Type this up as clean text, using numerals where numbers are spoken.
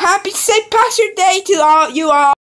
happy St. Patrick's Day to all you all.